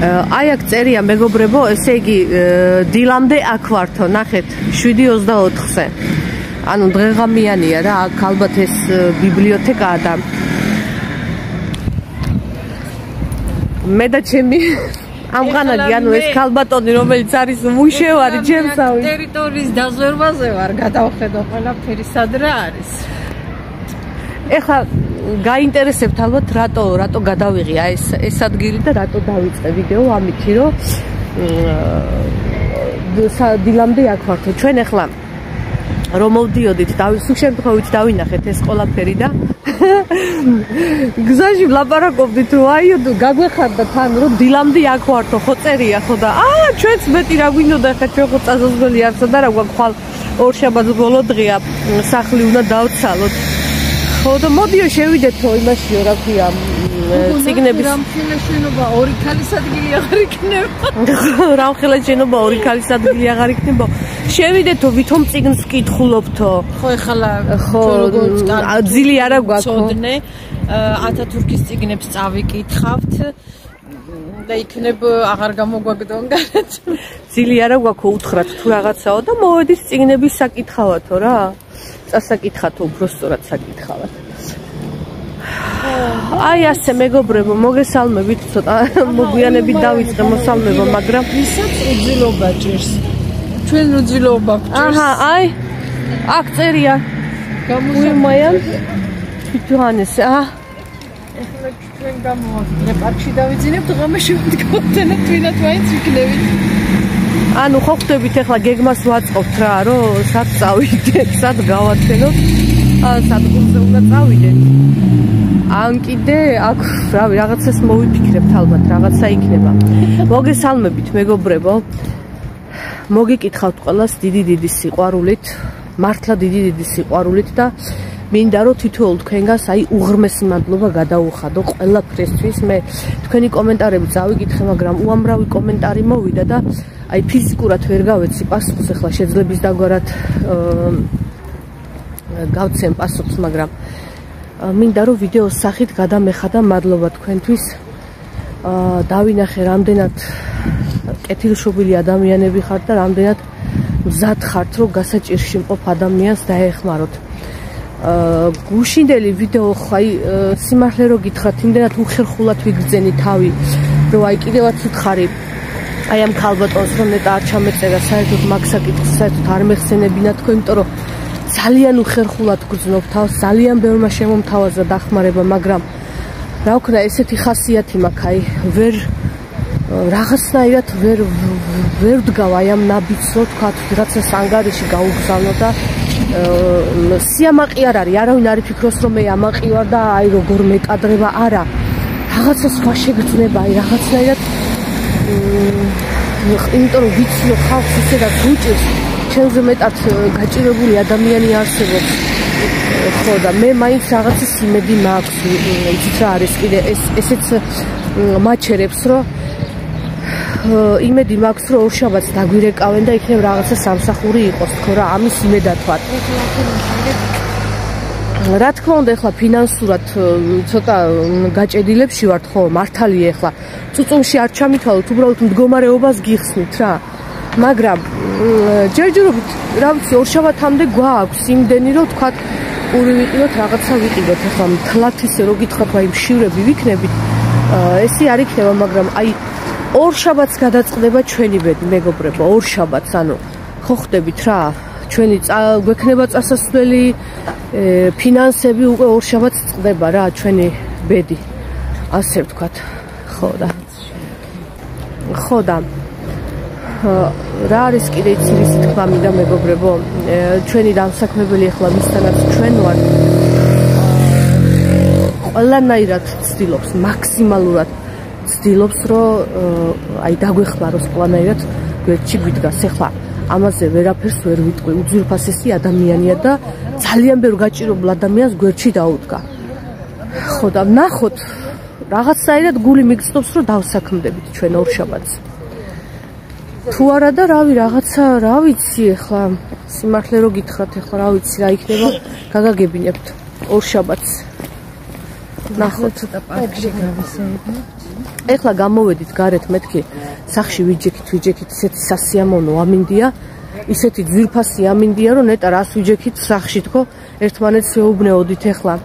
აი აქ წერია მეგობრებო, ესე იგი დილამდე აქ ვართო, ნახეთ 7:24-ზე. ანუ დღეღამიანია რა, აქ ალბათ ეს ბიბლიოთეკაა და მე და ჩემი ამღანაგი, ანუ ეს ქალბატონი, რომელიც არის მუშევარი ჩემსავი. ტერიტორიის დაზვერვაზე ვარ, გადავხედო ყველაფერი სად რა არის. ეხლა გაინტერესებთ ალბათ რატო გადავიღე ეს ადგილი და რატო დავიწყე ვიდეო ამითი, რომ დილამდე აქ ვართო. ჩვენ ეხლა რომ მოვდიოდით, სულ შემთხვევით დავინახეთ ეს ყველაფერი და გზაში ვლაპარაკობდით, რომ აიო გაგვეხარდა თან, რომ დილამდე აქ ვართო, ხო წერია ხო და ჩვენც მეტი რა გვინდოდა, ხა ჩვენ ხო წაზოзвელი არცა და რა გვაქვს ხვალ ორშაბათს ბოლო დღეა, სახლი უნდა დავცალოთ. ხო და მოდიო შევიდეთო იმაშიო, რა ქვია, ციგნების რამხელა შენობა ორი ქალის ადგილი აღარ იქნება. რამხელა შენობა ორი ქალის ადგილი აღარ იქნება. შევიდეთო, ვითომ ციგნს ვკითხულობთო. ხო ეხლა ხო ძილი არა გვაქვს. წოდნე ათათურქის ციგნებს წავიკითხავთ და იქნებ აღარ გამოგვაგდონ გარეთ. ძილი არა გვაქვს უთხრათ თუ რაღაცაო და მოვედით ციგნების საკითხავათო რა. წასაკითხათო უფრო სწორად საკითხავად. აი ასე მეგობრებო, მოგესალმებით, ცოტა მოგვიანებით დავიწყე მოსალმება, მაგრამ ვისაც უძილობა ჭირს. ჩვენ უძილობა გვჭირს. აი აქ წერია. გამოსამაიან თვითონეს, ეხლა ჩვენ გამოვაგდე პარკში დავიძინებთ, ღამე შევდგავდეთ, ვინათ მაინც ვიქნებით. ანუ ხო ხვდებით ეხლა გეგმას ვაწყობთ რა, რომ სად წავიდეთ, სად გავაცენოთ, სად გულზე უნდა წავიდეთ. ან კიდე აქ რავი რაღაცას მოვიფიქრებთ ალბათ, რაღაცა იქნება. მოგესალმებით მეგობრებო. მოგიკითხავთ ყველას დიდი სიყვარულით, მართლა დიდი სიყვარულით და მინდა რომ თითოეულ თქვენგანს აი უღრმესი მადლობა გადაუხადო ყველაფრისთვის. მე თქვენი კომენტარები წავიკითხე, მაგრამ უამრავი კომენტარი მოვიდა და აი ფიზიკურად ვერ გავეცი პასუხს, ახლა შეძლებს დაგვარად გავცემ პასუხს, მაგრამ მინდა რომ ვიდეოს სახით გადამეხადა მადლობა თქვენთვის. დავინახე რამდენად კეთილშობილი ადამიანები ხართ და რამდენად მზად ხართ, რომ გასაჭირში მყოფ ადამიანს დაეხმაროთ. გუშინდელი ვიდეო ხაი სიმართლე რო გითხრათ, იმდენად უხერხულად ვიგრძენი თავი, რომ აი კიდევაც უთხარი აი ამ ქალბატონს რომ ნეტა არ ჩამეწერა საერთოდ მაგ საკითხს, საერთოდ არ მეხსენებინა თქვენ, იმიტომ რომ ძალიან უხერხულად გრძნობ თავს, ძალიან ბევრმა შემომთავაზა დახმარება, მაგრამ რა ვქნა, ესეთი ხასიათი მაქვს, აი ვერ რაღაცნაირად ვერ ვდგავ აი ამ ნაბიჯს, რომ თქვათ ვიღაცას ანგარიში გაუგზავნო და სიამაყი არ არის, არავინ არ იფიქროს რომ მე ამაყი ვარ და აი როგორ მეკადრება, არა. რაღაცა სხვა შეგრძნება, აი რაღაცნაირად იმიტომ რომ ვიცი რომ ხალხს ისედაც უჭირს, ჩემზე მეტად გაჭირებული ადამიანი არსებობს. ხო და მე მაინც რაღაცის იმედი მაქვს, იცით რა არის კიდე ესეც მაჩერებს, რომ იმედი მაქვს რომ ორშაბათს დაგვირეკავენ და იქნებ რაღაცა სამსახური იყოს, თქო რა, ამის იმედად ვარ. რა თქმა უნდა, ეხლა ფინანსურად ცოტა გაჭედილებში ვართ, ხო, მართალია ეხლა. წუწუნში არ ჩამითვალოთ, უბრალოდ მდგომარეობას გიხსნით რა. მაგრამ ჯერჯერობით, რა ვიცი, ორშაბათამდე გვაქვს იმდენი, რომ თქვათ, პური ვიყიდოთ, რაღაცა ვიყიდოთ, ეხლა მთლად ისე რო გითხრათ, აი მშივრები ვიქნებით, ესე არ იქნება, მაგრამ აი ორშაბათს გადაწყდება ჩვენი ბედი, მეგობრებო, ორშაბათს, ანუ ხო ხვდებით რა, ჩვენი გვექნება წასასვლელი, ფინანსები უკვე ორშაბათს წყდება რა, ჩვენი ბედი, ასე ვთქვათ, ხო და რა არის კიდე იცი ისი თქვა მინდა მეგობრებო, ჩვენი დამსაქმებელი ახლა მისთანაც ჩვენ ვართ, ყველანაირად ცდილობს, მაქსიმალურად ცდილობს, რომ აი დაგვეხმაროს ყველანაირად გვერდში გვიდგას. ეხლა ამაზე ვერაფერს ვერ ვიტყვი, უძვირფასესი ადამიანია და ძალიან ბევრ გაჭირებულ ადამიანს გვერდში დაუდგა. ხო და ნახოთ, რაღაცნაირად გული მიგწდობს, რომ დავსაქმდებით ჩვენ ორშაბათს. თუ არა და რავი, რაღაცა, რა ვიცი, ეხლა სიმართლე რო გითხრათ, ეხლა რა ვიცი, რა იქნება, გაგაგებინებთ ორშაბათს. ნახოთ, ცოტა პარკში გავისაუბრებთ. ეხლა გამოვედით გარეთ მეთქი სახში ვიჯექით ისეთი სასიამოვნო ამინდია ისეთი ძვირფასი ამინდია რომ ნეტა რას ვიჯექით სახში თქო ერთმანეთს ვეუბნეოდით ეხლა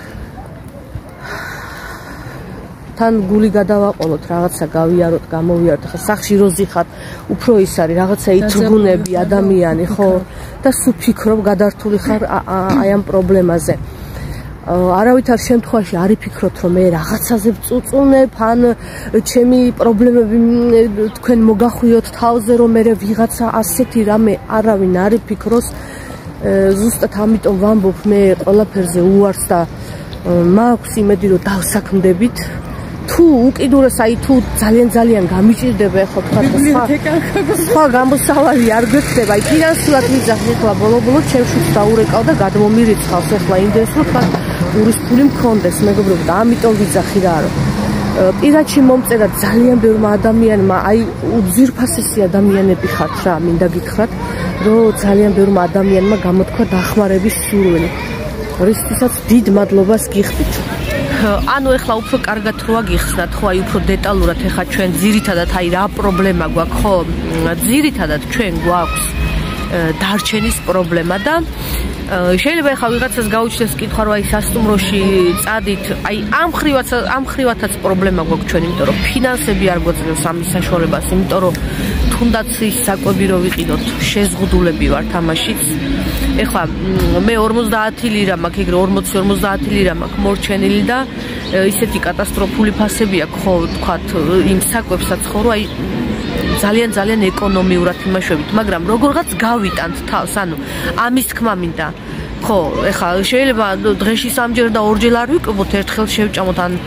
თან გული გადავაყოლოთ რაღაცა გავიაროთ გამოვიაროთ ახლა სახში როზიხათ უფრო ის არის რაღაცა ითრგუნები ადამიანი ხო და სულ ფიქრობ გადართული ხარ აი ამ პრობლემაზე არავითარ შემთხვევაში არ იფიქროთ რომ მე რაღაცაზე ვწუწუნებ ან ჩემი პრობლემები თქვენ მოგახვიოთ თავზე რომ მე ვიღაცა ასეთი რამე არავინ არ იფიქროს ზუსტად ამიტომ ვამბობ მე ყველაფერზე უარს და მაქვს იმედი რომ დავსაქმდებით თუ უკიდურეს აი თუ ძალიან გამიჭირდება ახლა თქვა სხვა გამოსავალი არ გვექნება აი ფინანსურად მიზახი ახლა ბოლო ჩემშიც დაურეკავ და გადმომირიცხავს ახლა იმდენს რომ თქვა ურის ფული მქონდეს მეგობრებო და ამიტომ ვიძახი რა რომ პირადში მომწერა ძალიან ბევრმა ადამიანმა აი უძვირფასესი ადამიანები ხართ რა მინდა გითხრათ რომ ძალიან ბევრმა ადამიანმა გამოთქვა დახმარების სურვილი რისთვისაც დიდ მადლობას გიხდით ანუ ეხლა უფრო კარგად როა გიხსნათ ხო აი უფრო დეტალურად ეხლა ჩვენ ძირითადად აი რა პრობლემა გვაქვს ხო ძირითადად ჩვენ გვაქვს დარჩენის პრობლემა და შეიძლება ეხლა ვიღაცას გაუჩნდეს კითხვა რომ აი სასტუმროში წადით აი ამ ხრივათაც პრობლემა გვაქვს ჩვენ იმიტომ რომ ფინანსები არ გვაძლევს ამის საშუალებას იმიტომ რომ თუნდაც ის საკვები რო ვიყიდოთ შეზღუდულები ვართ ამაშიც ეხლა მე 50 ლირა მაქვს ეგრე 40-50 ლირა მაქვს მორჩენილი და ისეთი კატასტროფული ფასები აქვს ხო თქვათ იმ საკვებსაც ხო რომ აი ძალიან ეკონომიურად იმაშვებით მაგრამ როგორღაც გავიტანთ თავს ანუ ამის თქმა მინდა ხო ეხლა შეიძლება დღეში სამჯერ და ორჯერ არ ვიკვებოთ ერთხელ შევჭამოთ ან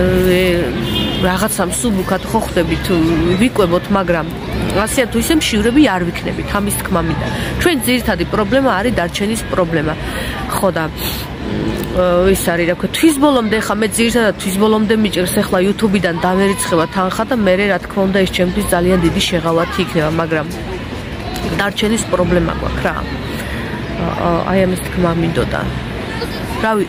რაღაცამ სუბუქად ხო ხვდებით ვიკვებოთ მაგრამ ასე თუ ისე მშივრები არ ვიქნებით ამის თქმა მინდა ჩვენ ძირითადი პრობლემა არის დარჩენის პრობლემა ხო და ის არის რა ქვია თვის ბოლომდე ხა მე ძირითადად თვის ბოლომდე მიჭერს ახლა YouTube-დან დამერიცხება თანხა და მე რა თქმა უნდა ეს ჩემთვის ძალიან დიდი შეღავათი იქნება მაგრამ დარჩენის პრობლემა გვაქვს რა აი ამის თქმა მინდოდა რავი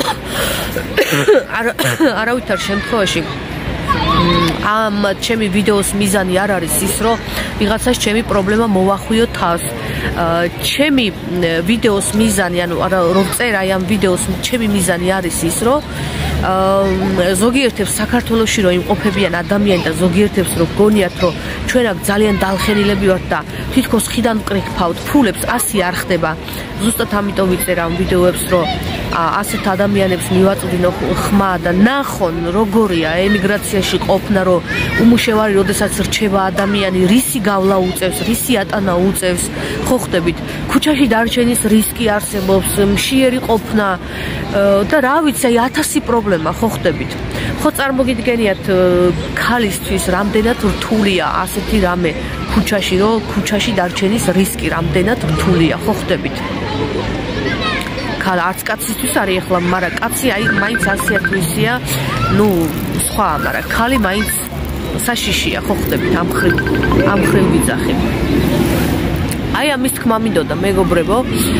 არავითარ შემთხვევაში ამ ჩემი ვიდეოს მიზანი არ არის ის რომ ვიღაცას ჩემი პრობლემა მოვახვიო თავს ჩემი ვიდეოს მიზანი ანუ რომ წერ აი ამ ვიდეოს ჩემი მიზანი არის ის რომ ზოგიერთებს საქართველოში რომ იმყოფებიან ადამიანი და ზოგიერთებს რომ გონიათ რომ ჩვენ აქ ძალიან დალხენილები ვართ და თითქოს ხიდან ვკრიფავთ ფულებს ასე არ ხდება ზუსტად ამიტომ ვიწერ ამ ვიდეოებს რომ ასეთ ადამიანებს მივაწვდინო ხმა და ნახონ როგორია ემიგრაციაში ყოფნა რომ უმუშევარი როდესაც რჩება ადამიანი რისი გავლა უწევს რისი ატანა უწევს ხო ხდებით ქუჩაში დარჩენის რისკი არსებობს მშიერი ყოფნა და რა ვიცი აი 1000 პრობლემა ხო ხდებით ხო წარმოგიდგენიათ ქალისთვის რამდენად რთულია ასეთი რამე ქუჩაში რომ ქუჩაში დარჩენის რისკი რამდენად რთულია ხო ხდებით ქალა არც კაცისთვის არის ახლა მაგრამ კაცი აი მაინც ასეა თუ ისეა ნუ სხვა მაგრამ ქალი მაინც საშიშია ხო ხდებით ამ ხრივ ვიძახი აი ამის თქმა მინდოდა მეგობრებო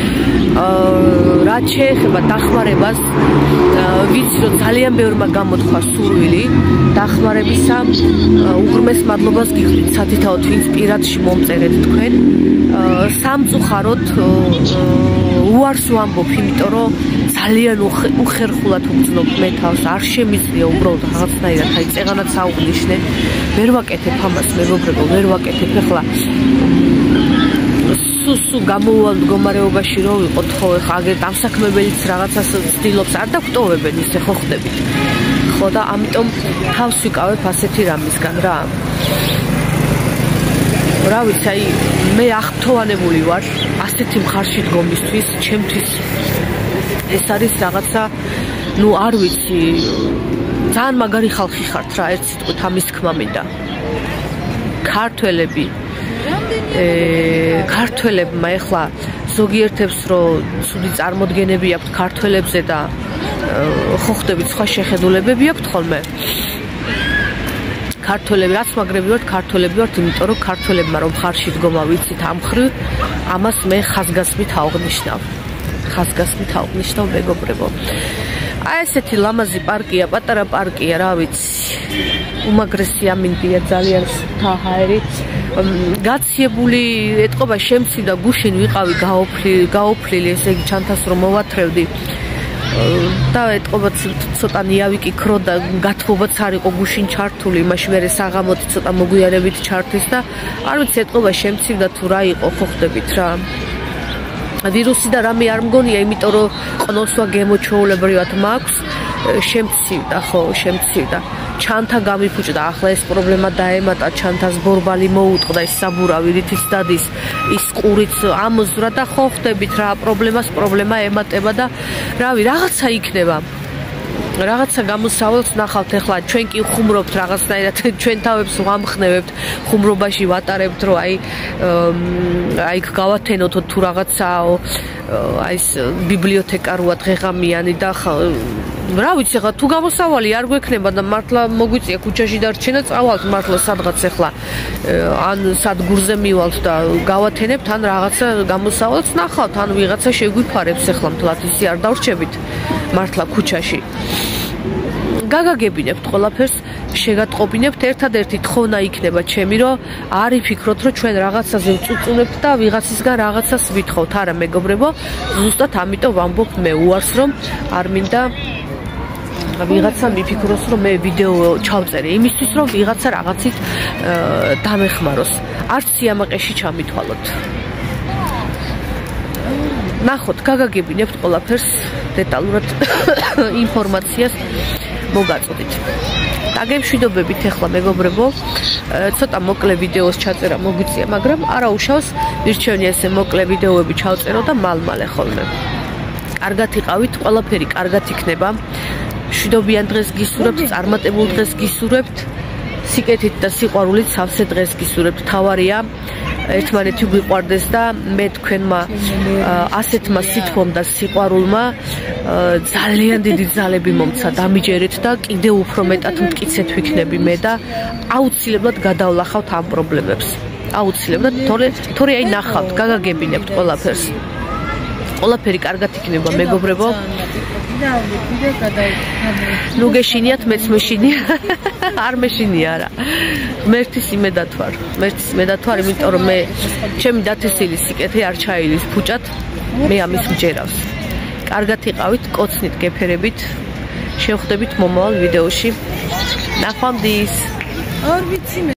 რაც შეეხება დახმარებას ვიცი რომ ძალიან ბევრმა გამოთქვა სურვილი დახმარებისა უღრმეს მადლობას გიხდით სათითაოდ ვინც პირადში მომწერეთ თქვენ სამწუხაროდ უარს ვამბობ იმიტომ რომ ძალიან უხერხულად ვგრძნობ მე თავს არ შემიძლია უბრალოდ რაღაცნაირად აი წეღანაც აუღნიშნე ვერ ვაკეთებ ამას მეგობრებო ვერ ვაკეთებ ახლა სუ გამოუვალ მდგომარეობაში რომ ვიყოთ ხო ხა აგერ დამსაქმებელიც რაღაცას ცდილობს არ დაგვტოვებენ ისე ხო ხდებით ხო და ამიტომ თავს ვიკავებ ასეთი რამისგან რა რა ვიცი აი მე აღფრთოვანებული ვარ ასეთი მხარში დგომისთვის ჩემთვის ეს არის რაღაცა ნუ არ ვიცი ძალიან მაგარი ხალხი ხართ რა ერთ სიტყვით ამის თქმა მინდა ქართველებმა ეხლა ზოგიერთებს რომ ცუდი წარმოდგენები აქვთ ქართველებზე და ხო ხდებით სხვა შეხედულებები აქვთ ხოლმე ქართველები რაც მაგრები ვართ ქართველები ვართ იმიტომ რომ ქართველებმა რომ ხარში დგომა ვიცით ამ ხრივ ამას მე ხაზგასმით აღვნიშნავ მეგობრებო აი ესეთი ლამაზი პარკია, პატარა პარკია, რა ვიცი. უმაგრესი ამინდია ძალიან თაჰაერი. გაციებული ეთყობა შემცირდა გუშინ ვიყავი გაოფლილი, ესე იგი ჩანთას რომ მოვათრევდი. და ეთყობა ცოტა ნიავი კი ქრო და გათბობაც არ იყო გუშინ ჩართული, იმაში მერე საღამოთი ცოტა მოგვიარებით ჩართვის და არ ვიცი ეთყობა შემცირდა თუ რა იყო, ხო ხდებით რა. ვირუსი და რამე არ მგონია, იმიტომ რომ ყნოსვა გემოჩვეულებრივად მაქვს, შემცირდა, ხო, შემცირდა. ჩანთა გამიფუჭდა, ახლა ეს პრობლემა დაემატა, ჩანთას ბორბალი მოუტყდა, ის საბურავი რითიც დადის, ის ყურიც ამოზრა და ხო ხდებით რა, პრობლემა ემატება და რავი, რაღაცა იქნება. რაღაცა გამოსავალს ნახავთ ახლა ჩვენ კი ხუმრობთ რაღაცნაირად ჩვენ თავებს ვამხნევებთ ხუმრობაში ვატარებთ რომ აი გავათენოთ თუ რაღაცაო აი ეს ბიბლიოთეკა როა დღეღამიანი და რა ვიცი ხა თუ გამოსავალი არ გვექნება და მართლა მოგვიწია ქუჩაში დარჩენა წავალთ მართლა სადღაც ახლა ან სადგურზე მივალთ და გავათენებთ ან რაღაცა გამოსავალს ნახავთ ან ვიღაცა შეგვიფარებს ახლა მთლად ისი არ დავრჩებით მართლა ქუჩაში გაგაგებინებთ ყველაფერს შეგატყობინებთ ერთადერთი თხოვნა იქნება ჩემი რომ არ იფიქროთ რომ ჩვენ რაღაცაზე ვწუწუნებთ და ვიღაცისგან რაღაცას ვითხოვთ არა მეგობრებო ზუსტად ამიტომ ვამბობ მე უარს რომ არ მინდა ვიღაცა მიფიქროს რომ მე ვიდეო ჩავწერე იმისთვის რომ ვიღაცა რაღაცით დამეხმაროს არც სიამაყეში ჩამithვალოთ ნახოთ გაგაგებინებთ ყველაფერს დეტალურად ინფორმაციას მოგაწოდით დაგემშვიდობებით ახლა მეგობრებო ცოტა მოკლე ვიდეოს ჩაწერა მოგვიწია მაგრამ არა უშავს მირჩევნია ესე მოკლე ვიდეოები ჩავწერო და მალ-მალე ხოლმე კარგად იყავით ყველაფერი კარგად იქნება მშვიდობიან დღეს გისურვებთ წარმატებულ დღეს გისურვებთ სიკეთით და სიყვარულით სავსე დღეს გისურვებთ თავარია ერთმანეთი გვიყვარდეს და მე თქვენმა ასეთმა სითბომ და სიყვარულმა ძალიან დიდი ძალები მომცა დამიჯერეთ და კიდევ უფრო მეტად მტკიცეთ ვიქნები მე და აუცილებლად გადავლახავთ ამ პრობლემებს აუცილებლად თორე აი ნახავთ გაგაგებინებთ ყველაფერს ყველაფერი კარგად იქნება მეგობრებო ნუ გეშინიათ მეც მეშინია არ მეშინია არა ღმერთის იმედად ვარ იმიტომ რომ მე ჩემი დათესილი სიკეთე არ ჩაილის ფუჭად მე ამის მჯერავს კარგად იყავით კოცნით გეფერებით შევხვდებით მომავალ ვიდეოში ნახვამდის არ ვიცი